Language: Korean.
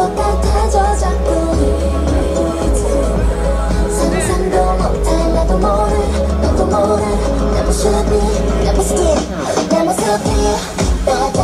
것 같아져 자꾸 상상도 못할 나도 모를 너도 모를 내 모습이 내 모습이 내 모습이